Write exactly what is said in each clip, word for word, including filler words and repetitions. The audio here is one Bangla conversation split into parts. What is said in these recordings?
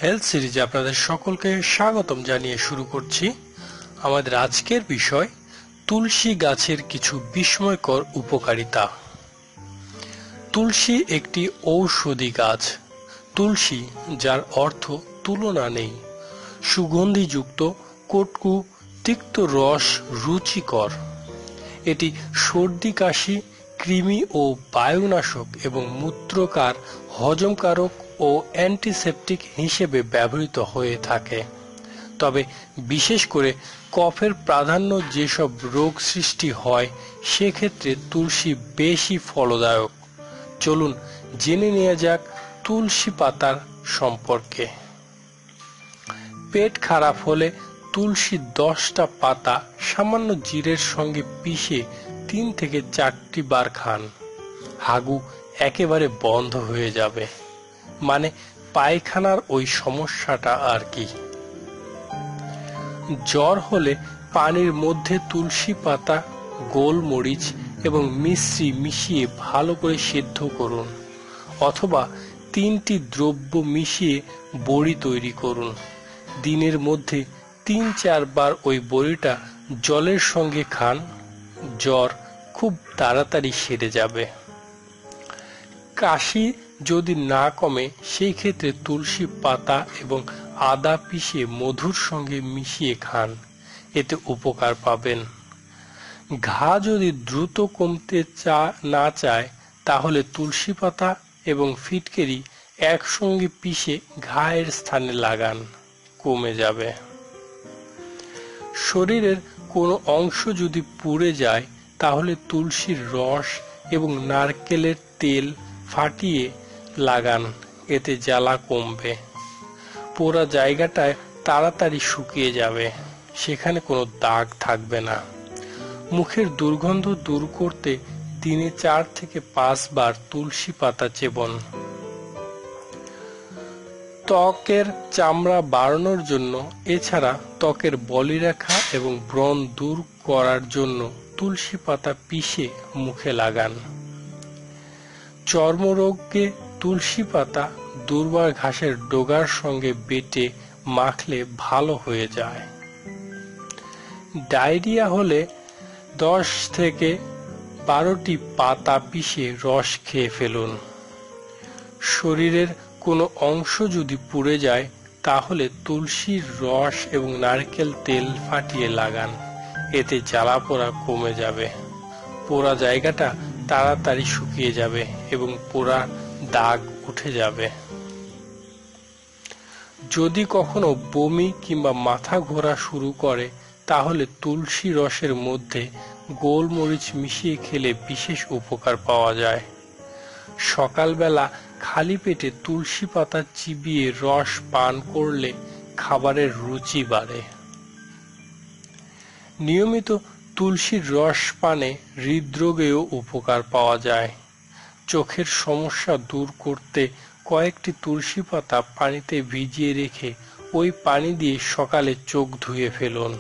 হেলথ সিরিজে আপনাদের সকলকে স্বাগতম জানিয়ে শুরু করছি। আমাদের আজকের বিষয় তুলসী গাছের কিছু বিস্ময়কর উপকারিতা। তুলসী একটি ঔষধি গাছ। তুলসী, যার অর্থ তুলনা নেই, সুগন্ধিযুক্ত, কটকু, তিক্ত রস রুচিকর। এটি সর্দি কাশি, কৃমি ও বায়ুনাশক এবং মূত্রকার, হজমকারক ও অ্যান্টিসেপটিক হিসেবে ব্যবহৃত হয়ে থাকে। তবে বিশেষ করে কফের প্রাধান্য যেসব রোগ সৃষ্টি হয় সেক্ষেত্রে তুলসী বেশি ফলদায়ক। চলুন জেনে নেওয়া যাক তুলসী পাতার সম্পর্কে। পেট খারাপ হলে তুলসী দশটা পাতা সামান্য জিরের সঙ্গে পিষে তিন থেকে চারটি বার খান। হাগু একেবারে বন্ধ হয়ে যাবে, মানে পায়খানার ওই সমস্যাটা আর কি। জ্বর হলে পানির মধ্যে তুলসী পাতা, গোলমরিচ এবং মিশ্রি মিশিয়ে ভালো করে সেদ্ধ করুন, অথবা তিনটি দ্রব্য মিশিয়ে বড়ি তৈরি করুন। দিনের মধ্যে তিন চারবার ওই বড়িটা জলের সঙ্গে খান। জ্বর খুব তাড়াতাড়ি সেরে যাবে। কাশি যদি না কমে সেই ক্ষেত্রে তুলসী পাতা এবং আদা পিষে মধুর সঙ্গে মিশিয়ে খান, এতে উপকার পাবেন। ঘা যদি দ্রুত কমতে চা না চায় তাহলে তুলসী পাতা এবং ফিটকিরি একসঙ্গে পিষে ঘায়ের স্থানে লাগান, কমে যাবে। শরীরের কোনো অংশ যদি পুড়ে যায় তাহলে তুলসীর রস এবং নারকেলের তেল ফাটিয়ে লাগান, এতে জ্বালা কমবে। পোড়া জায়গাটায় তাড়াতাড়ি শুকিয়ে যাবে, সেখানে কোনো দাগ থাকবে না। মুখের দুর্গন্ধ দূর করতে দিনে চার থেকে পাঁচ বার তুলসী পাতা চেবন। ত্বকের চামড়া বাড়ানোর জন্য, এছাড়া ত্বকের বলিরেখা এবং ব্রণ দূর করার জন্য তুলসী পাতা পিষে মুখে লাগান। চর্মরোগে তুলসী পাতা দুর্বার ঘাসের ডগার সঙ্গে বেটে মাখলে ভালো হয়ে যায়। ডায়রিয়া হলে দশ থেকে বারোটি পাতা পিষে রস খেয়ে ফেলুন। শরীরের কোনো অংশ যদি পুড়ে যায় তাহলে তুলসীর রস এবং নারকেল তেল ফাটিয়ে লাগান, এতে জ্বালা পোড়া কমে যাবে। পোড়া জায়গাটা তাড়াতাড়ি শুকিয়ে যাবে এবং পোড়া দাগ উঠে যাবে। যদি কখনো বমি কিংবা মাথা ঘোরা শুরু করে তাহলে তুলসী রসের মধ্যে গোলমরিচ মিশিয়ে খেলে বিশেষ উপকার পাওয়া যায়। সকালবেলা খালি পেটে তুলসী পাতা চিবিয়ে রস পান করলে খাবারের রুচি বাড়ে। নিয়মিত তুলসীর রস পানে হৃদরোগেও উপকার পাওয়া যায়। চোখের সমস্যা দূর করতে কয়েকটি তুলসী পাতা পানিতে ভিজিয়ে রেখে ওই পানি দিয়ে সকালে চোখ ধুয়ে ফেলুন।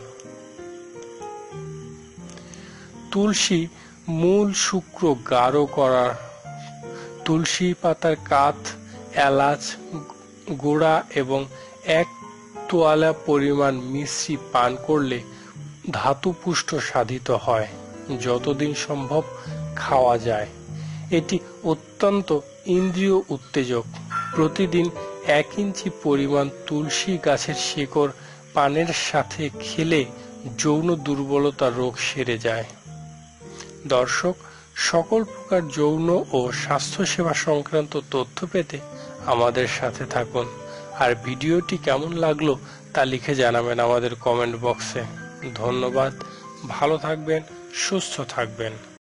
তুলসী মূল শুক্র গাঢ় করার, তুলসী পাতার কাঠ, এলাচ গুঁড়া এবং এক তোয়ালা পরিমাণ মিশ্রি পান করলে ধাতুপুষ্ট সাধিত হয়, যতদিন সম্ভব খাওয়া যায়। এটি অত্যন্ত ইন্দ্রিয় উত্তেজক। প্রতিদিন এক ইঞ্চি পরিমাণ তুলসী গাছের শিকড় পানের সাথে খেলে যৌন দুর্বলতা রোগ সেরে যায়। দর্শক, সকল প্রকার যৌন ও স্বাস্থ্যসেবা সংক্রান্ত তথ্য পেতে আমাদের সাথে থাকুন। আর ভিডিওটি কেমন লাগলো তা লিখে জানাবেন আমাদের কমেন্ট বক্সে। ধন্যবাদ। ভালো থাকবেন, সুস্থ থাকবেন।